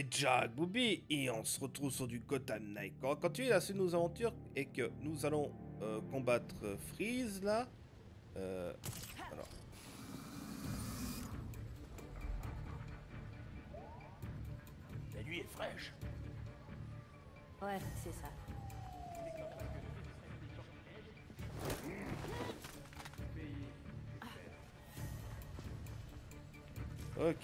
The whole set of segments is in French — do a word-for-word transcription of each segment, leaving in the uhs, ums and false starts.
c'est Jack Booby et on se retrouve sur du Gotham Knight. On va continuer la suite de nos aventures et que nous allons euh, combattre euh, Freeze là. Euh, alors. La nuit est fraîche. Ouais, c'est ça. Ok.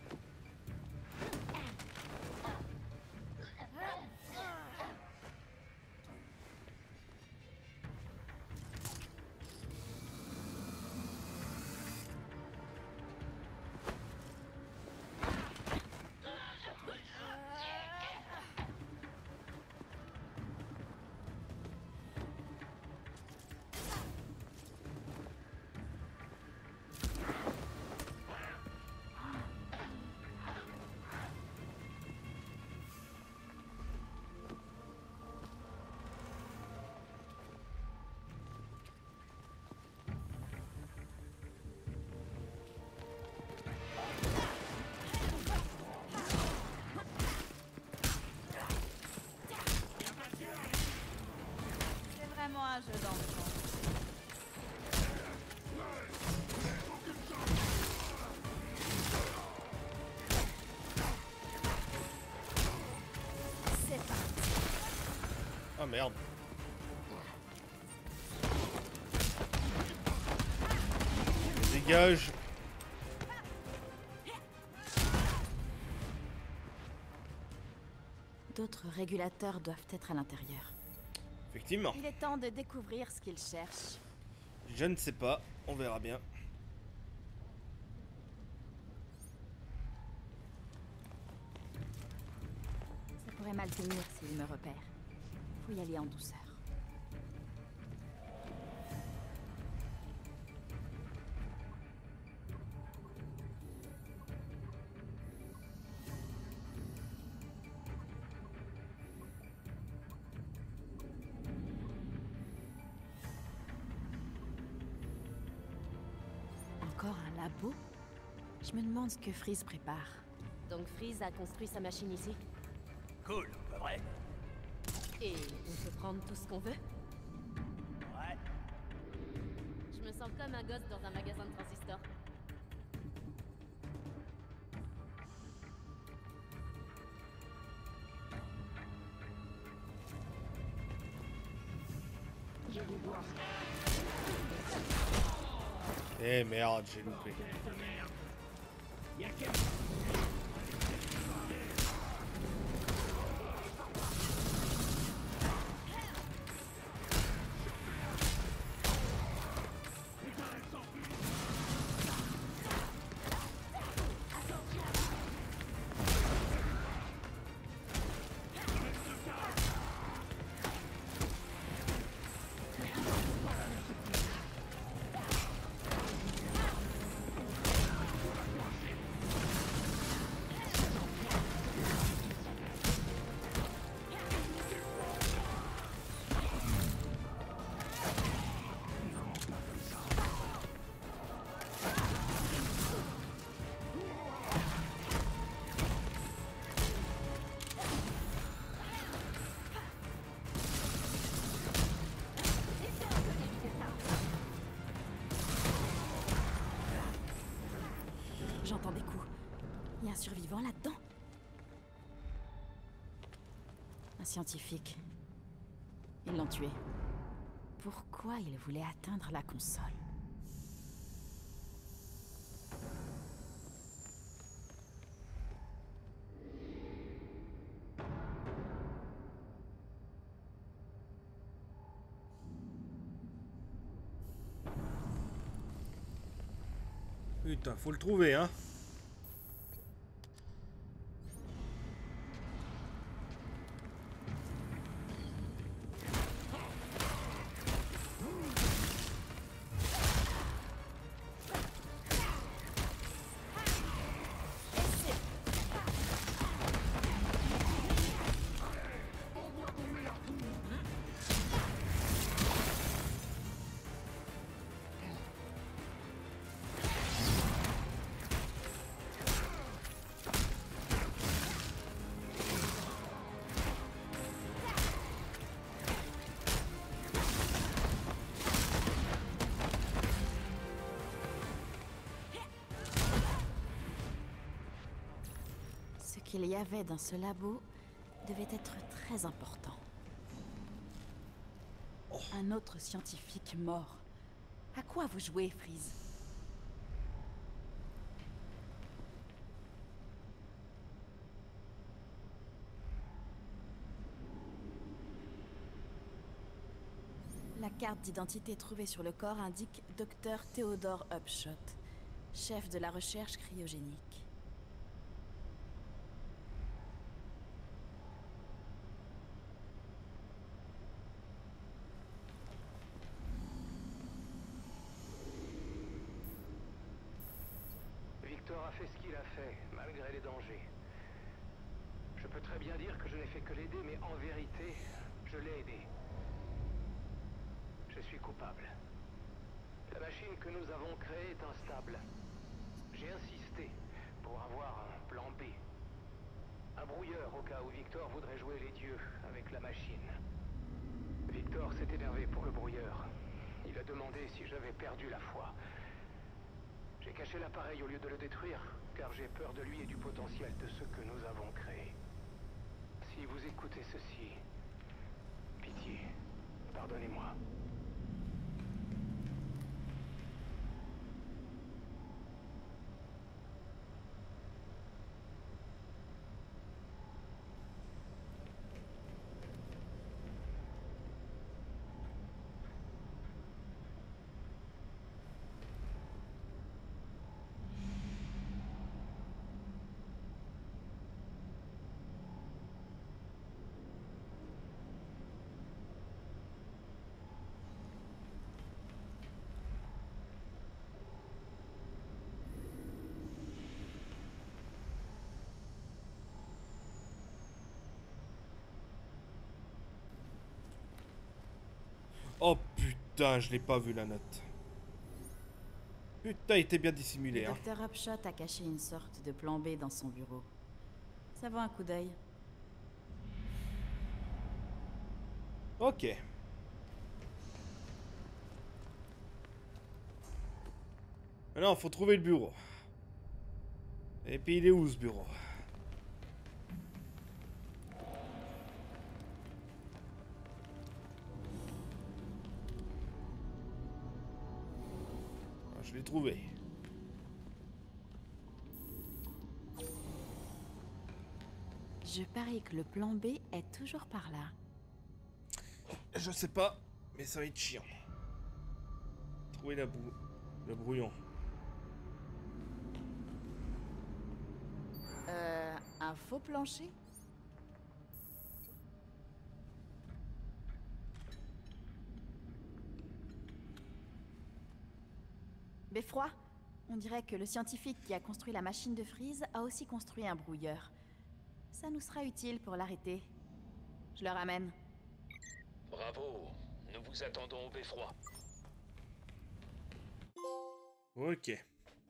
C'est vraiment un jeu d'enfant. C'est parti. Ah merde. Dégage. D'autres régulateurs doivent être à l'intérieur. Effectivement. Il est temps de découvrir ce qu'ils cherchent. Je ne sais pas. On verra bien. Ça pourrait mal finir s'ils me repèrent. Faut y aller en douceur. Encore un labo? Je me demande ce que Freeze prépare. Donc Freeze a construit sa machine ici. Cool, pas vrai? Et on peut prendre tout ce qu'on veut. Ouais. Je me sens comme un gosse dans un magasin de transistors. Eh merde, j'ai loupé. J'entends des coups. Il y a un survivant là-dedans. Un scientifique. Ils l'ont tué. Pourquoi il voulait atteindre la console? Putain, faut le trouver, hein. qu'il y avait dans ce labo devait être très important. Oh. Un autre scientifique mort. À quoi vous jouez, Freeze? La carte d'identité trouvée sur le corps indique Docteur Theodore Upshot, chef de la recherche cryogénique. Victor a fait ce qu'il a fait, malgré les dangers. Je peux très bien dire que je n'ai fait que l'aider, mais en vérité, je l'ai aidé. Je suis coupable. La machine que nous avons créée est instable. J'ai insisté pour avoir un plan B. Un brouilleur au cas où Victor voudrait jouer les dieux avec la machine. Victor s'est énervé pour le brouilleur. Il a demandé si j'avais perdu la foi. J'ai caché l'appareil au lieu de le détruire, car j'ai peur de lui et du potentiel de ce que nous avons créé. Si vous écoutez ceci, pitié, pardonnez-moi. Oh putain, je l'ai pas vu la note. Putain, il était bien dissimulé, Le hein. docteur Upshot a caché une sorte de plan B dans son bureau. Ça vaut un coup d'œil. Ok. Maintenant, faut trouver le bureau. Et puis, il est où ce bureau? Ah, je l'ai trouvé. Je parie que le plan B est toujours par là. Je sais pas, mais ça va être chiant. Trouver la brou... le brouillon. Euh, un faux plancher? Beffroi, on dirait que le scientifique qui a construit la machine de Freeze a aussi construit un brouilleur. Ça nous sera utile pour l'arrêter. Je le ramène. Bravo, nous vous attendons au beffroi. Ok.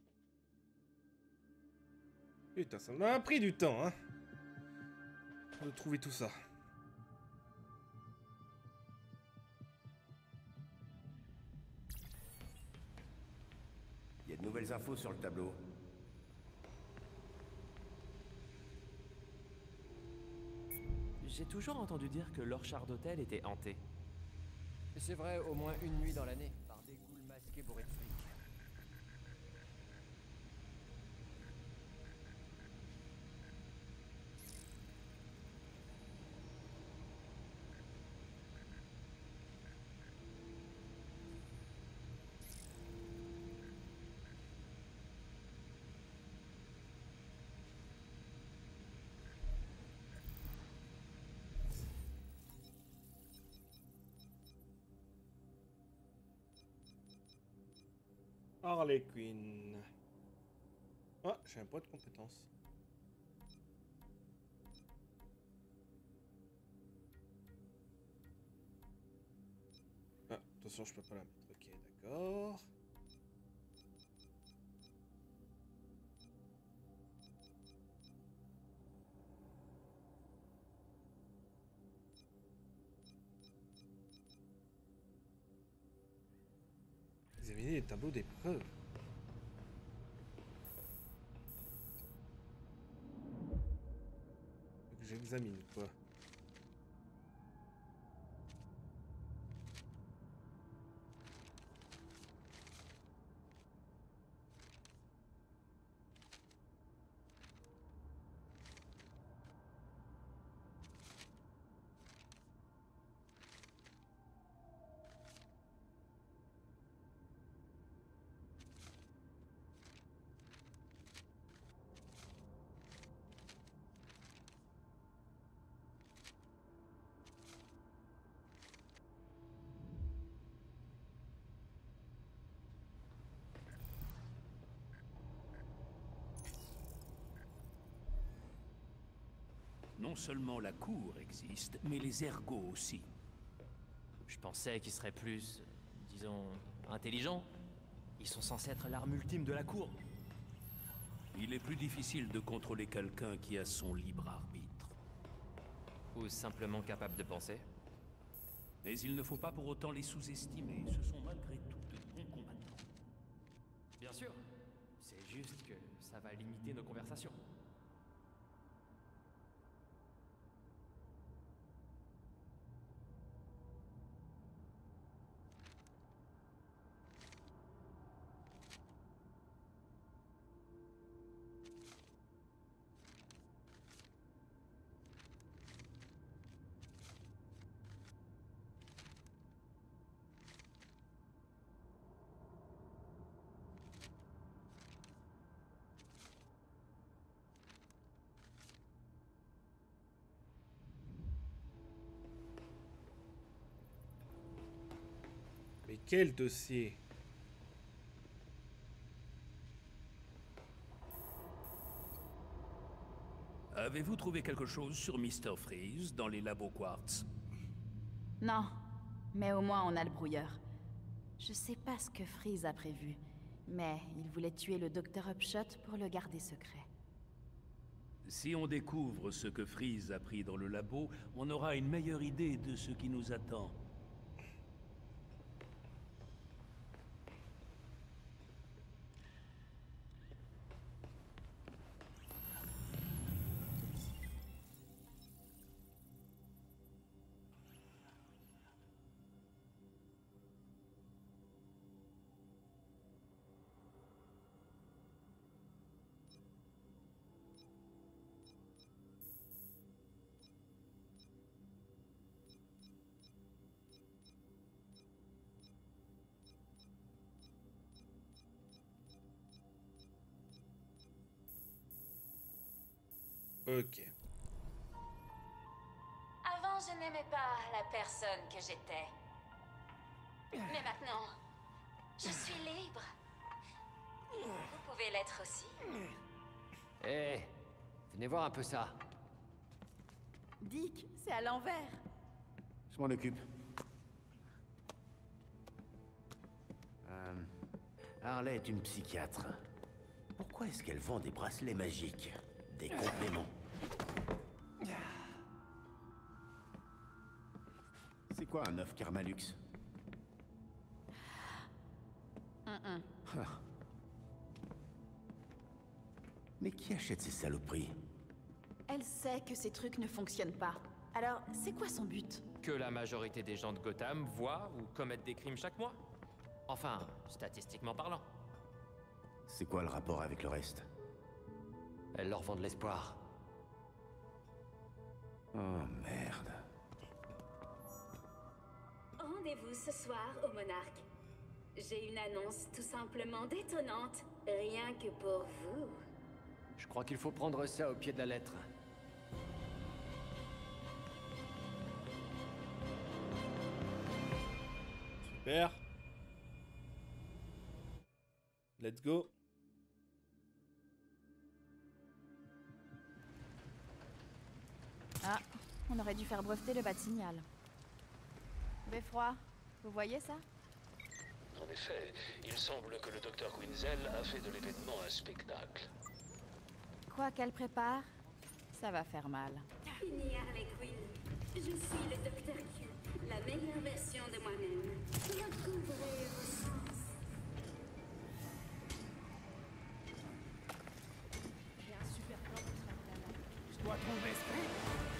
Putain, ça m'a pris du temps, hein. De trouver tout ça. Il y a de nouvelles infos sur le tableau. J'ai toujours entendu dire que l'Orchard d'Hôtel était hanté. C'est vrai, au moins une nuit dans l'année, par des ghouls masqués bourrés de fric. Harley Quinn. Ah, j'ai un point de compétence. Ah, attention, je peux pas la mettre. Ok, d'accord. Examiner les tableaux d'épreuves. j'examine quoi. Non seulement la cour existe, mais les ergots aussi. Je pensais qu'ils seraient plus, euh, disons, intelligents. Ils sont censés être l'arme ultime de la cour. Il est plus difficile de contrôler quelqu'un qui a son libre arbitre. Ou simplement capable de penser. Mais il ne faut pas pour autant les sous-estimer. Ce sont malgré tout de bons combattants. Bien sûr. C'est juste que ça va limiter nos conversations. Mais quel dossier? Avez-vous trouvé quelque chose sur mister Freeze dans les labos Quartz? Non, mais au moins on a le brouilleur. Je sais pas ce que Freeze a prévu, mais il voulait tuer le docteur Upshot pour le garder secret. Si on découvre ce que Freeze a pris dans le labo, on aura une meilleure idée de ce qui nous attend. Ok. Avant, je n'aimais pas la personne que j'étais. Mais maintenant, je suis libre. Vous pouvez l'être aussi. Hé, venez voir un peu ça. Dick, c'est à l'envers. Je m'en occupe. Euh, Harley est une psychiatre. Pourquoi est-ce qu'elle vend des bracelets magiques? Des compléments. C'est quoi un œuf Karmalux? Mm-mm. Mais qui achète ces saloperies? Elle sait que ces trucs ne fonctionnent pas. Alors, c'est quoi son but? Que la majorité des gens de Gotham voient ou commettent des crimes chaque mois. Enfin, statistiquement parlant. C'est quoi le rapport avec le reste? Elle leur vend de l'espoir. Oh merde. Rendez-vous ce soir au Monarque. J'ai une annonce tout simplement détonnante. Rien que pour vous. Je crois qu'il faut prendre ça au pied de la lettre. Super. Let's go. Ah, on aurait dû faire breveter le bas de signal. Beffroi, vous voyez ça? En effet, il semble que le docteur Quinzel a fait de l'événement un spectacle. Quoi qu'elle prépare, ça va faire mal. Fini Harley Quinn. Je suis le docteur Q, la meilleure version de moi-même. Recouvrez vos sens. J'ai un super plan pour ce matin. Je dois trouver Street.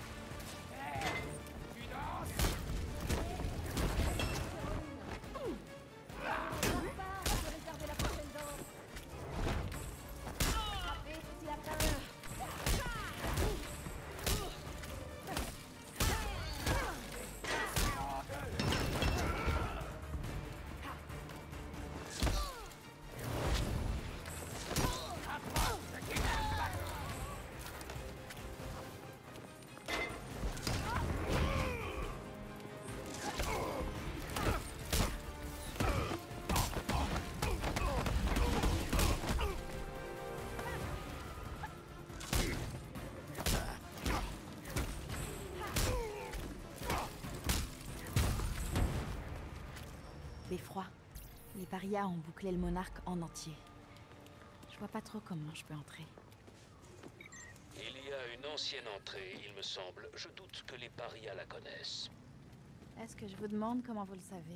parias ont bouclé le monarque en entier. Je vois pas trop comment je peux entrer. Il y a une ancienne entrée, il me semble. Je doute que les parias la connaissent. Est-ce que je vous demande comment vous le savez?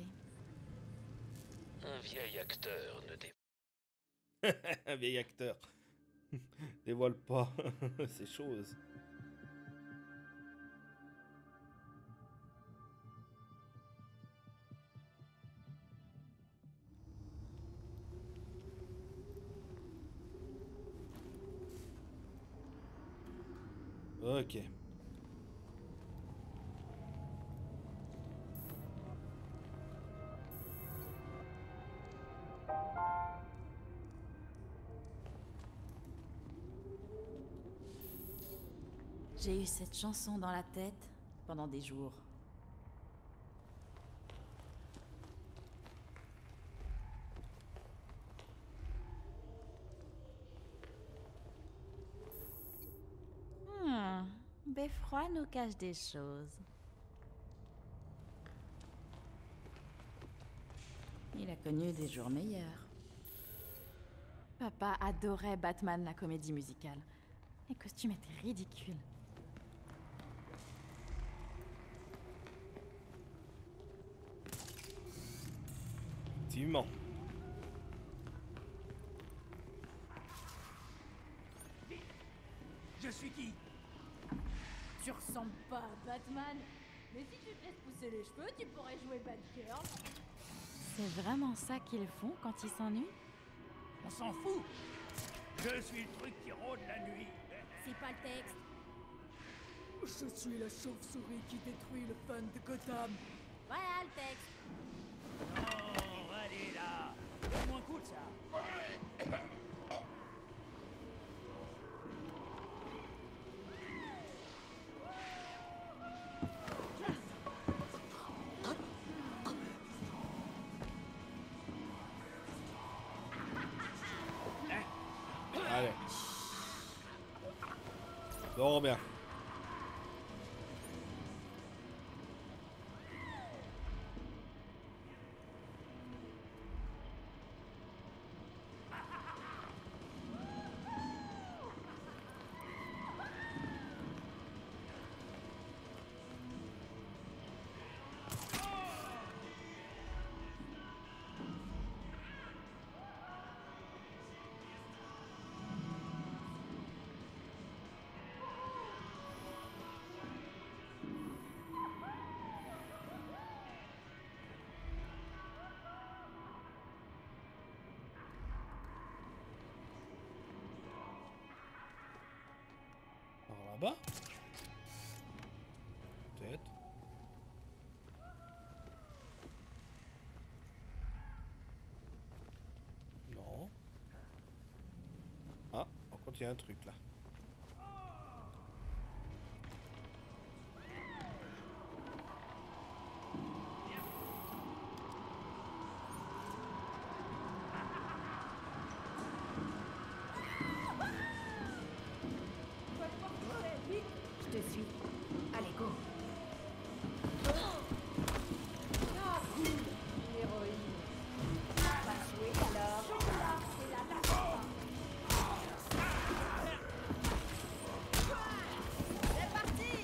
Un vieil acteur ne dé... Un vieil acteur. Dévoile pas ces choses. Ok. J'ai eu cette chanson dans la tête pendant des jours. Hmm, Beffroi nous cache des choses. Il a connu des jours meilleurs. Papa adorait Batman, la comédie musicale. Les costumes étaient ridicules. Effectivement. Je suis qui? Tu ressembles pas à Batman. Mais si tu te laisses pousser les cheveux, tu pourrais jouer Batgirl. C'est vraiment ça qu'ils font quand ils s'ennuient? On s'en fout. Je suis le truc qui rôde la nuit. C'est pas le texte. Je suis la chauve-souris qui détruit le fun de Gotham. Voilà le texte. Oh, allez là. C'est moins cool ça. Allez. Dors bien. Là-bas? Peut-être. Non. Ah, par contre il y a un truc là. Je te suis. Allez, go. L'héroïne. Va jouer alors. C'est la lâche. C'est parti.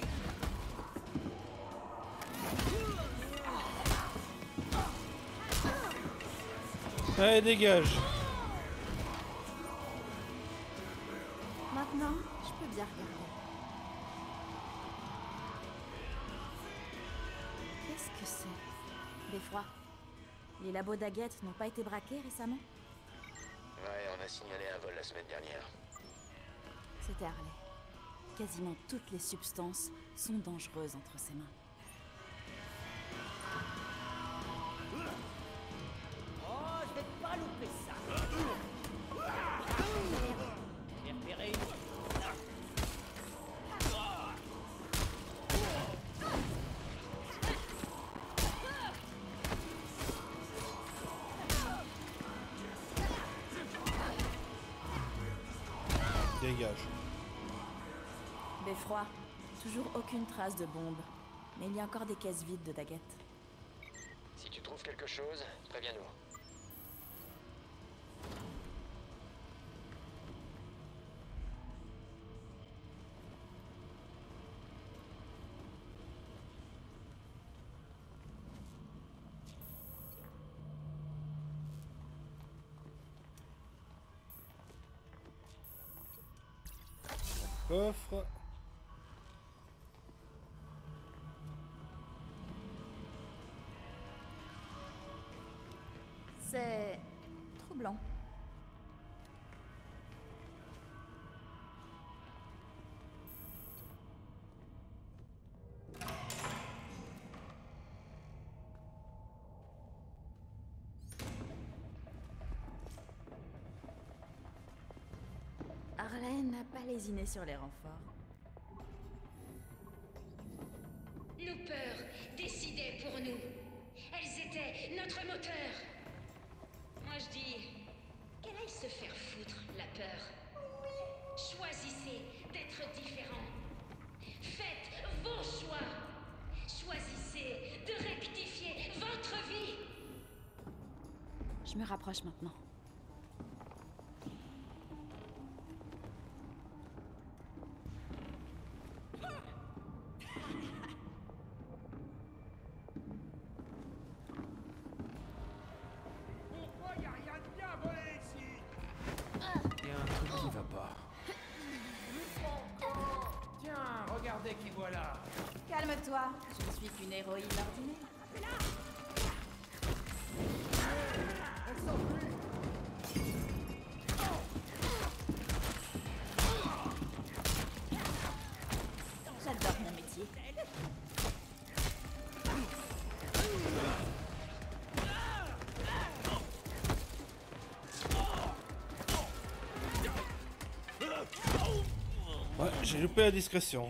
Allez, dégage. Maintenant, je peux bien regarder. Qu'est-ce que c'est? Beffroi. Les labos d'Aguette n'ont pas été braqués récemment? Ouais, on a signalé un vol la semaine dernière. C'était Harley. Quasiment toutes les substances sont dangereuses entre ses mains. Oh, je vais pas louper ça. J'ai repéré une. Dégage. Beffroi. Toujours aucune trace de bombe. Mais il y a encore des caisses vides de Daguette. Si tu trouves quelque chose, préviens-nous. coffre. C'est troublant. Harley n'a pas lésiné sur les renforts. Nos peurs décidaient pour nous. Elles étaient notre moteur. Moi je dis, qu'elle aille se faire foutre, la peur. Choisissez d'être différents. Faites vos choix. Choisissez de rectifier votre vie. Je me rapproche maintenant. Regardez qui voilà. Calme-toi, je ne suis qu'une héroïne ordinaire. Elle s'enfuit. J'adore mon métier. Ouais, j'ai loupé la discrétion.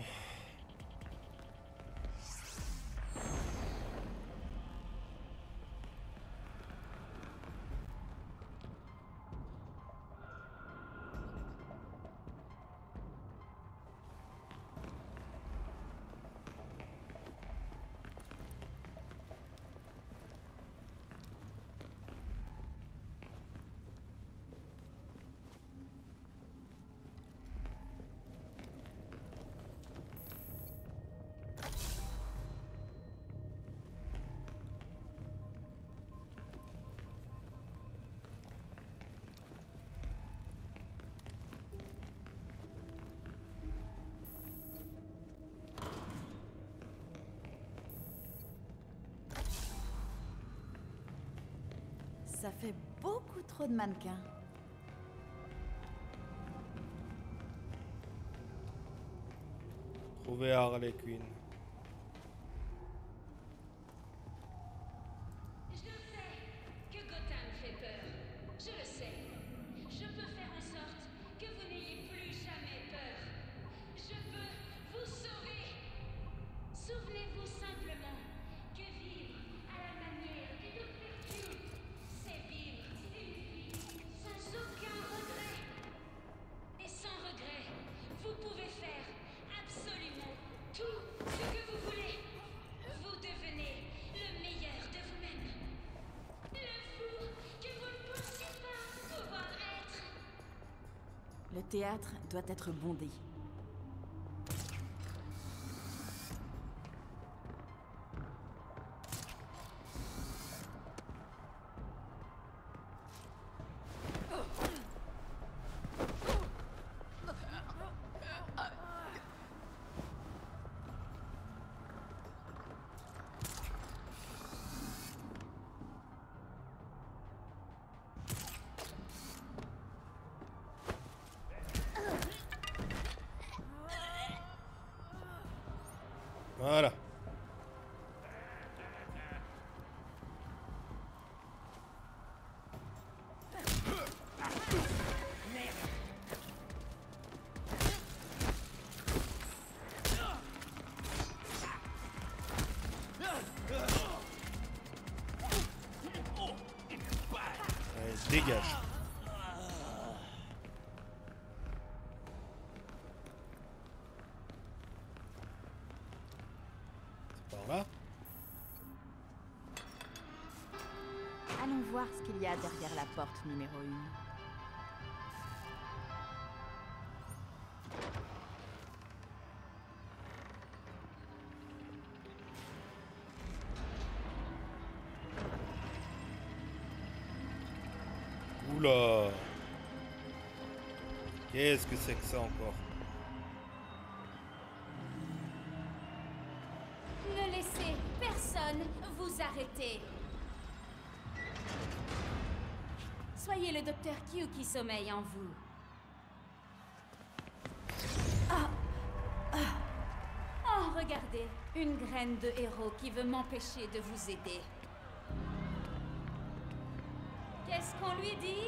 Ça fait beaucoup trop de mannequins. Trouver Harley Quinn. Je sais que Gotham fait peur. Je le sais. Je peux faire en sorte que vous n'ayez plus jamais peur. Je peux vous sauver. Souvenez-vous simplement que vivre à la manière des docteurs Q, c'est vivre une vie sans aucun regret. Et sans regret, vous pouvez faire absolument tout ce que vous voulez. Vous devenez le meilleur de vous-même. Le fou que vous ne pensiez pas pouvoir être. Le théâtre doit être bondé. Voilà. Allez, dégage. Là. Allons voir ce qu'il y a derrière la porte numéro une. Oula. Qu'est-ce que c'est que ça encore? personne vous arrêter. Soyez le docteur Q qui sommeille en vous. Ah. Ah. Oh, regardez, une graine de héros qui veut m'empêcher de vous aider. Qu'est-ce qu'on lui dit?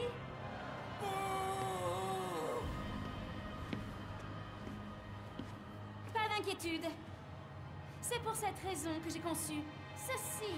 Pas d'inquiétude. C'est pour cette raison que j'ai conçu ceci.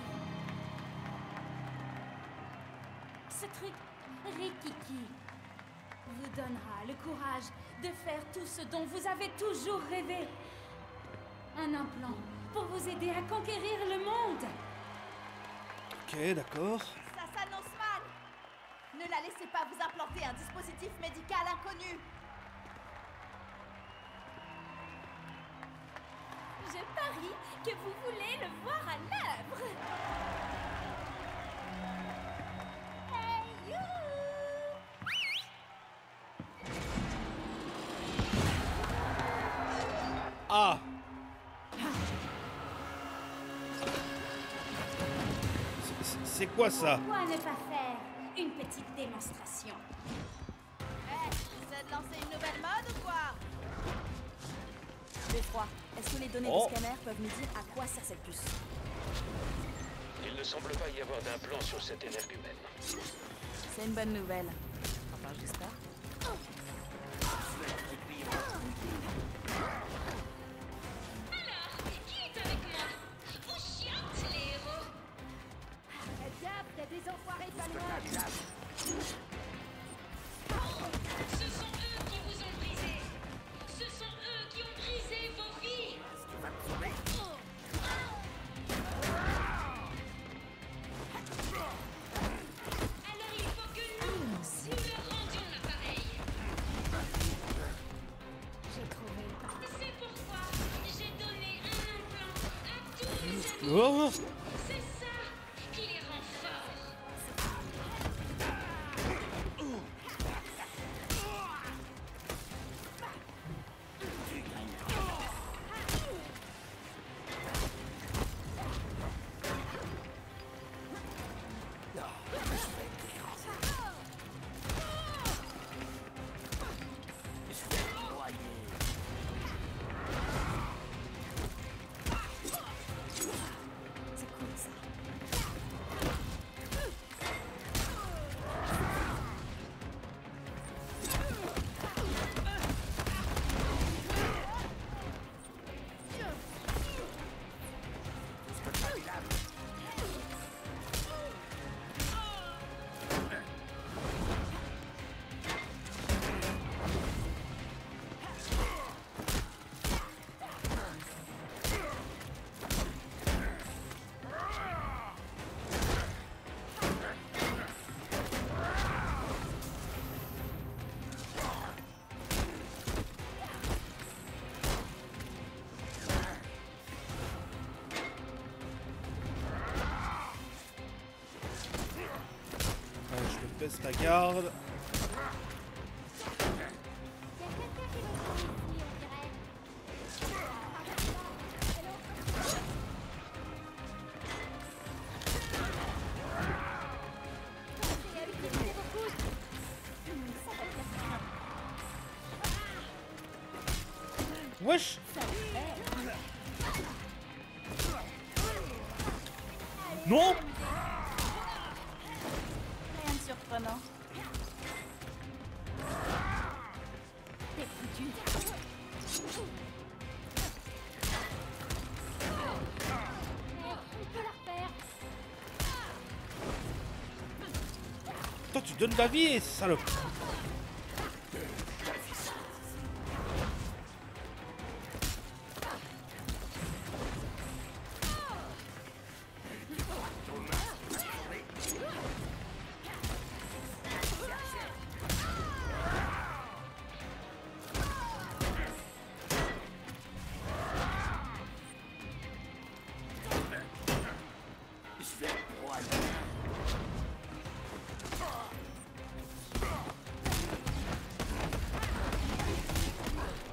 Ce truc Rikiki vous donnera le courage de faire tout ce dont vous avez toujours rêvé. Un implant pour vous aider à conquérir le monde. Ok, d'accord. Ça s'annonce mal. Ne la laissez pas vous implanter un dispositif médical inconnu. Je parie que vous voulez le voir à l'œuvre. Hey, you! Ah! C'est quoi ça? Pourquoi ne pas faire une petite démonstration? Eh, c'est de lancer une nouvelle mode ou quoi? Beffroi, est-ce que les données Oh. du scanner peuvent nous dire à quoi sert cette puce? Il ne semble pas y avoir d'implant sur cette énergumène. C'est une bonne nouvelle. Enfin, j'espère. Alors, qui est avec moi? On chiotte, les héros. Faites gaffe, y'a des enfoirés pas loin. Ce sont eux qui vous ont brisé. Ce sont eux qui ont brisé vos vies. Alors il faut que nous, nous leur rendions l'appareil. J'ai trouvé. C'est pourquoi j'ai donné un implant à tous les Oh. amis. C'est ça qui les rend forts. C'est cool ça. Ouais, je me baisse la garde. Wesh! Non! Rien de surprenant. T'es foutu. On peut la refaire. Toi, tu donnes ta vie, salope!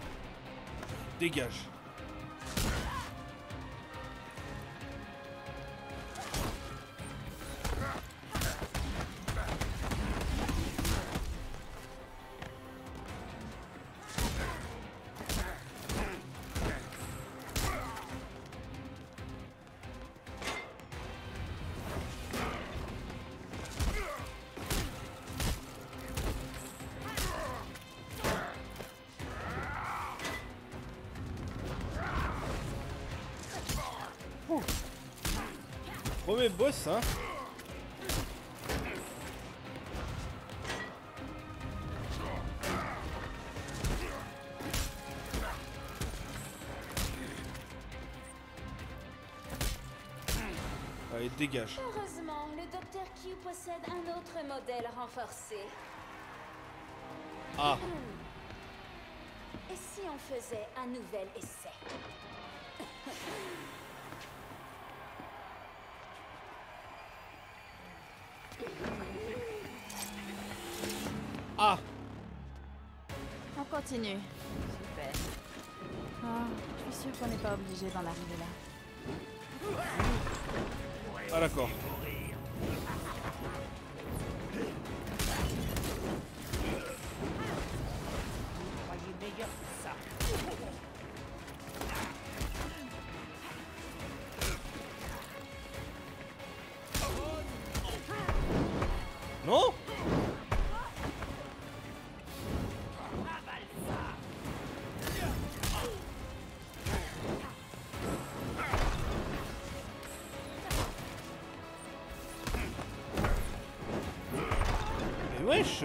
Dégage. Premier boss, hein. Allez, dégage. Heureusement, le docteur Q possède un autre modèle renforcé. Ah. Et si on faisait un nouvel essai? Ah. On continue. Super. Ah, je suis sûre qu'on n'est pas obligé d'en arriver là. Ah d'accord. Non? Mais wesh!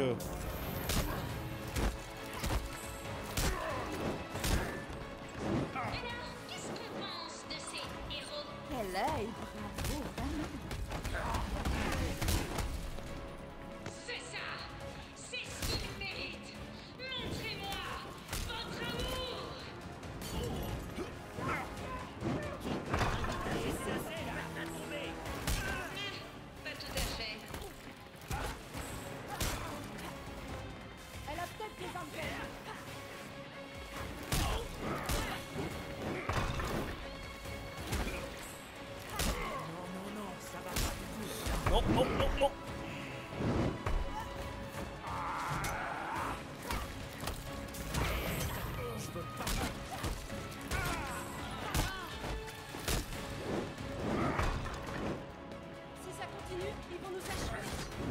Qu'est-ce qu'on pense de ces héros? Quel œil, bravo, vraiment. C'est ça! C'est ce qu'ils méritent! Montrez-moi votre amour! Pas tout à fait. Elle a peut-être des antennes. Non, non, non, non. Si ça continue, ils vont nous achever.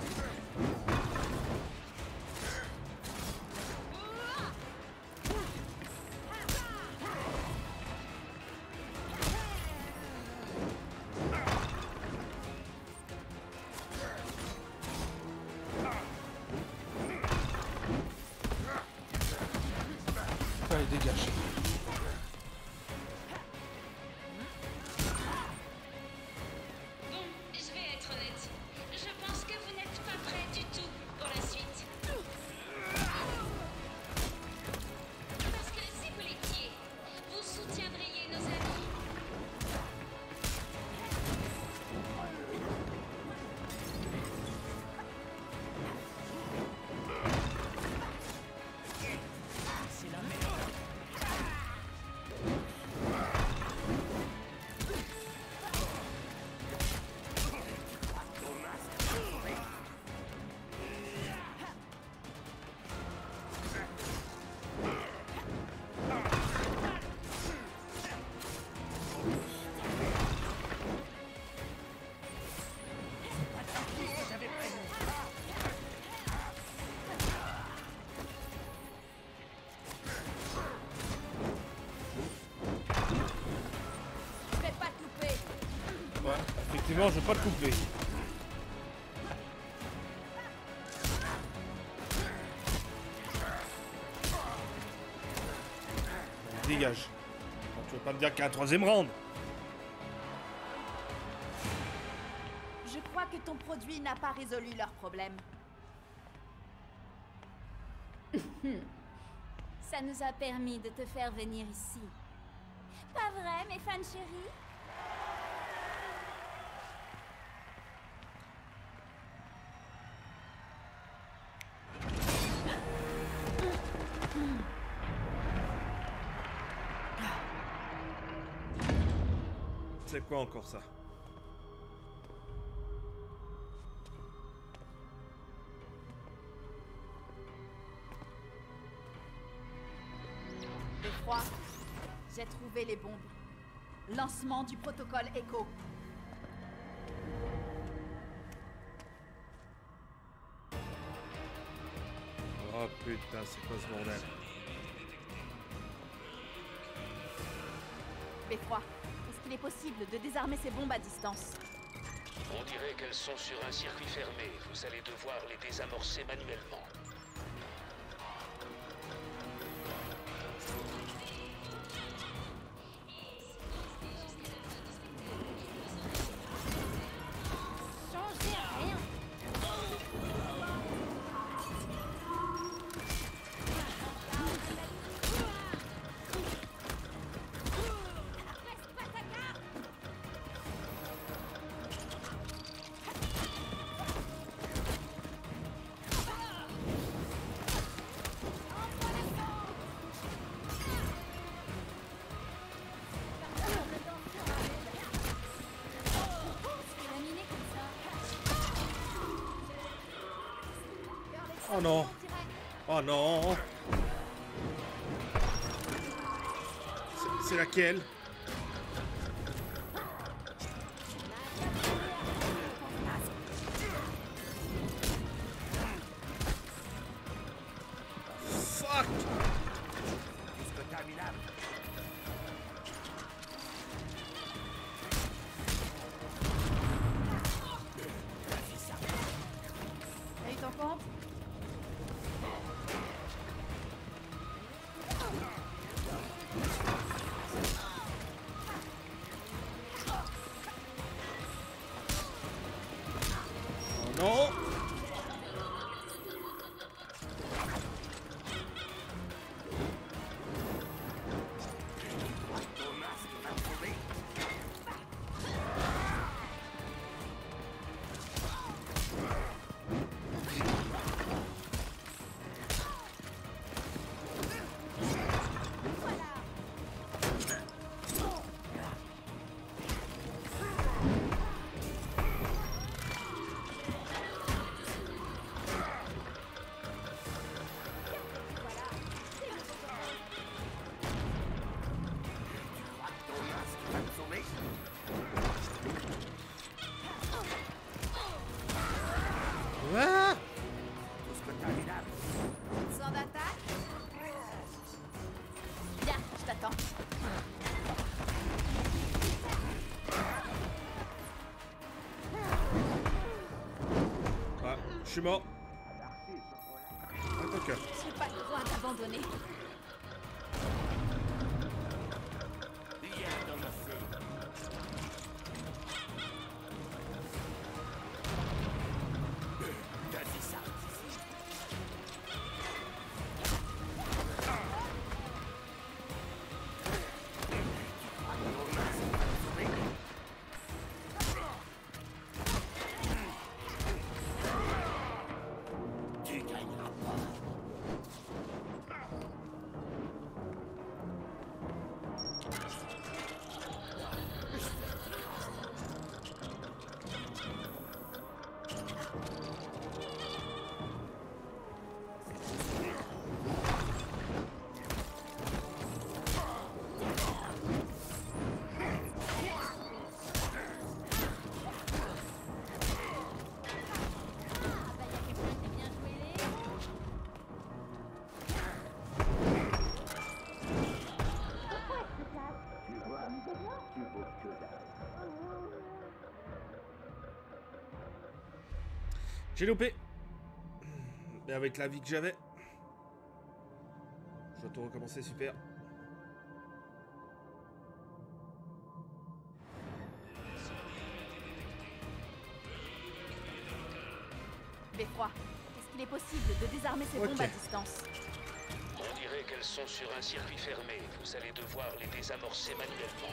Allez, dégage. Bon, je vais être honnête. Je pense que vous n'êtes pas prêt du tout pour la suite. Parce que si vous l'étiez, vous soutiendriez nos amis. Je vais pas te louper. Ouais, effectivement, je vais pas te couper. Dégage. Bon, tu veux pas me dire qu'il y a un troisième round? Je crois que ton produit n'a pas résolu leur problème. Ça nous a permis de te faire venir ici. Pas vrai, mes fans chéris? C'est quoi encore ça? Beffroi, j'ai trouvé les bombes. Lancement du protocole Echo. Oh putain, c'est quoi ce bordel? Beffroi, est-ce qu'il est possible de désarmer ces bombes à distance? On dirait qu'elles sont sur un circuit fermé. Vous allez devoir les désamorcer manuellement. Changez rien. Oh non. Oh non. C'est- C'est laquelle? Fuck. T'as eu ton compte? Oh non. Ah! Sans d'attaque? Viens, je t'attends. Ah, je suis mort. Attends que. J'ai pas le droit d'abandonner. J'ai loupé. Mais avec la vie que j'avais. Je dois tout recommencer, super. Beffroi, est-ce qu'il est possible de désarmer ces bombes Ok. à distance? On dirait qu'elles sont sur un circuit fermé. Vous allez devoir les désamorcer manuellement.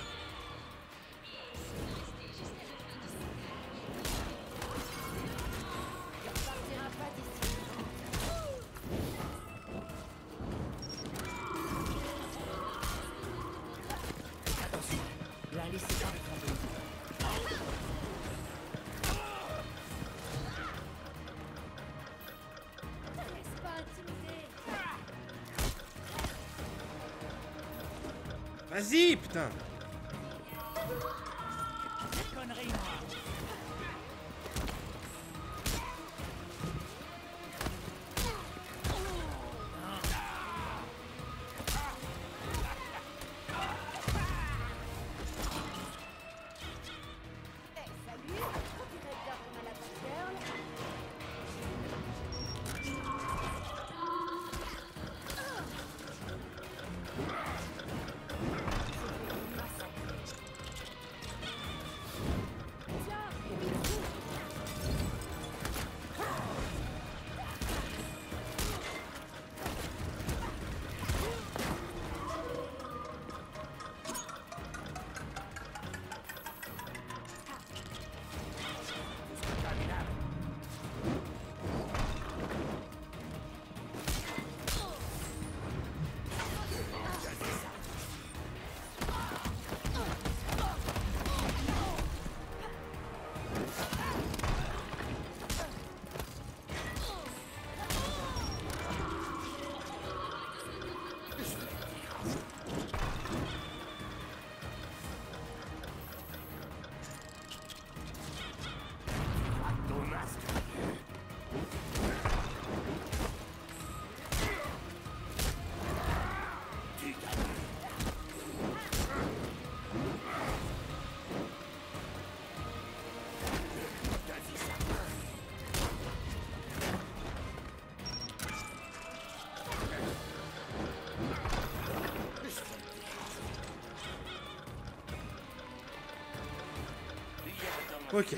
La laissez pas tomber. Laisse pas intimider. Vas-y, putain. Connerie, moi. Eh, salut! Ok.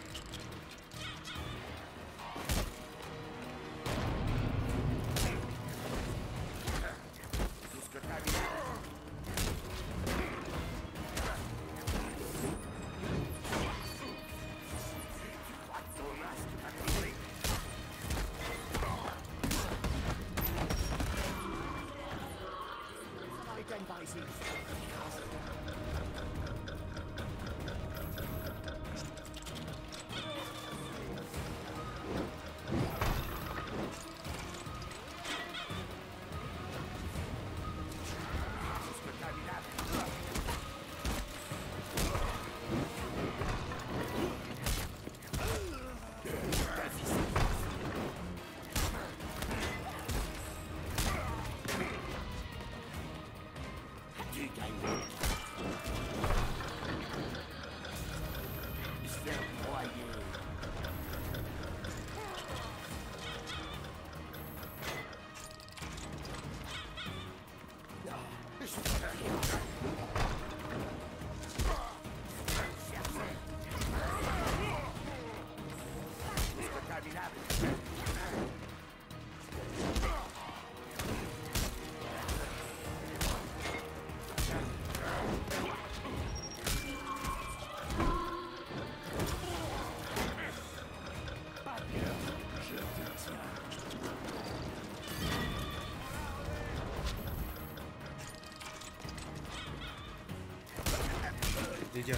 Dégage.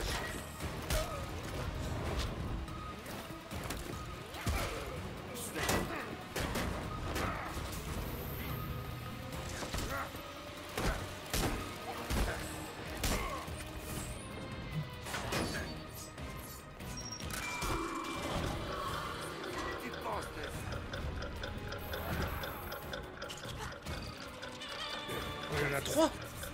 Il y en a trois.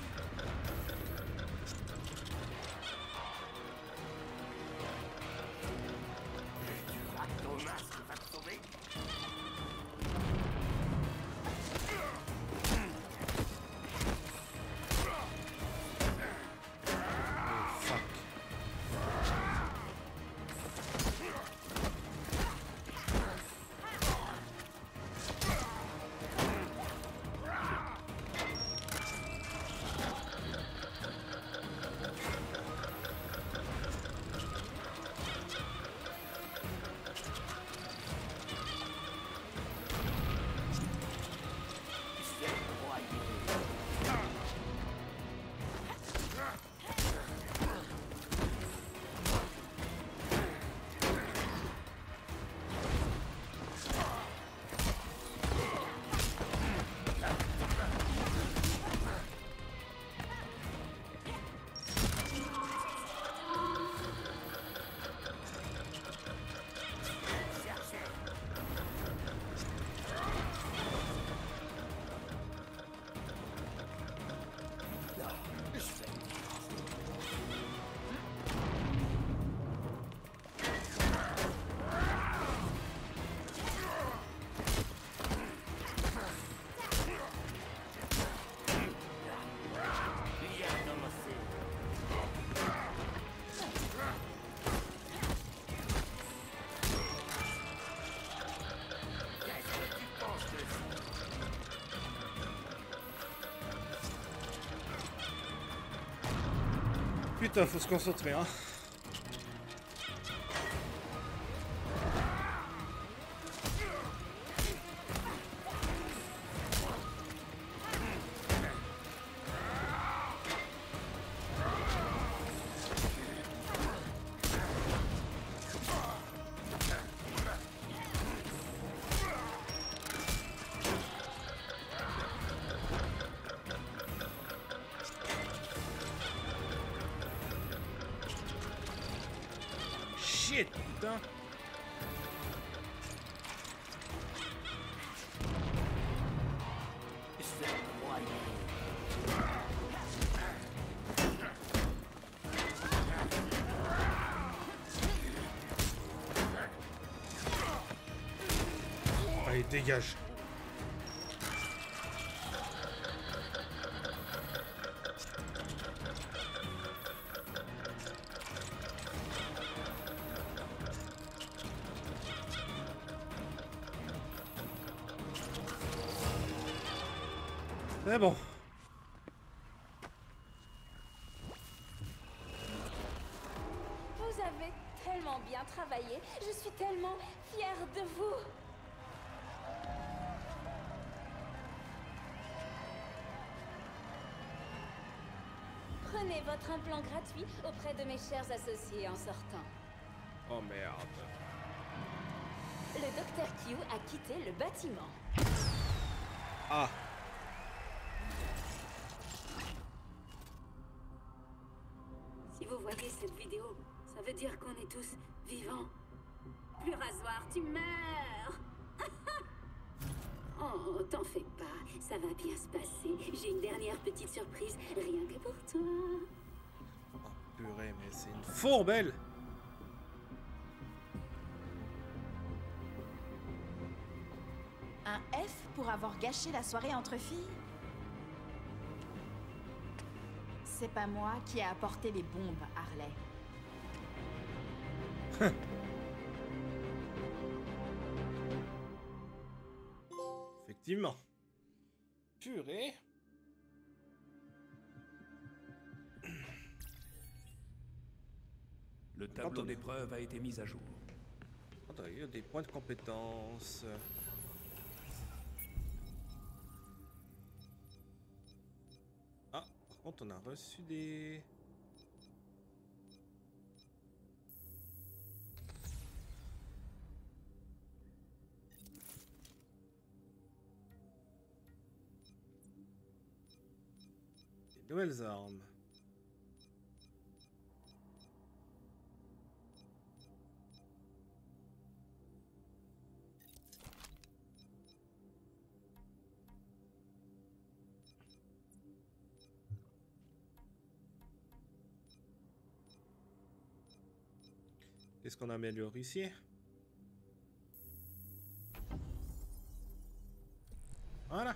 Putain, faut se concentrer, hein. Shit, putain. Allez, dégage. C'est bon. Vous avez tellement bien travaillé. Je suis tellement fière de vous. Prenez votre implant gratuit auprès de mes chers associés en sortant. Oh merde. Le docteur Q a quitté le bâtiment. Ah. Si vous voyez cette vidéo, ça veut dire qu'on est tous vivants. Plus rasoir, tu meurs. Oh, t'en fais pas, ça va bien se passer. J'ai une dernière petite surprise, rien que pour toi. Oh purée, mais c'est une fourbe, elle. Un F pour avoir gâché la soirée entre filles? C'est pas moi qui ai apporté les bombes, Harley. Effectivement. Purée. Le tableau d'épreuve a été mis à jour. Attends, il y a des points de compétence. Ah, par contre, on a reçu des... des nouvelles armes. Qu'est-ce qu'on améliore ici? Voilà.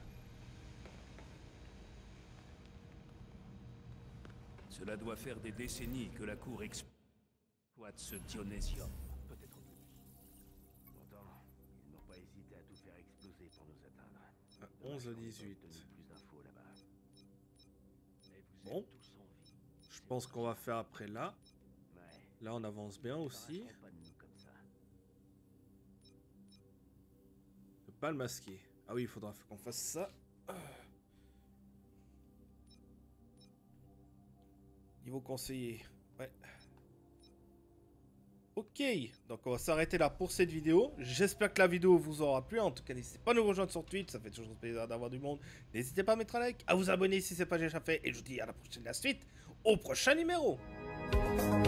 Cela doit faire des décennies que la cour exploite ce dionysium. Peut-être plus. Pourtant, ils n'ont pas hésité à tout faire exploser pour nous atteindre. À onze à dix-huit. Plus d'infos là-bas. Bon. Je pense qu'on va faire après là. Là, on avance bien aussi. Je peux pas le masquer. Ah oui, il faudra qu'on fasse ça. Niveau conseiller. Ouais. Ok. Donc, on va s'arrêter là pour cette vidéo. J'espère que la vidéo vous aura plu. En tout cas, n'hésitez pas à nous rejoindre sur Twitch. Ça fait toujours plaisir d'avoir du monde. N'hésitez pas à mettre un like, à vous abonner si ce n'est pas déjà fait. Et je vous dis à la prochaine, la suite, au prochain numéro.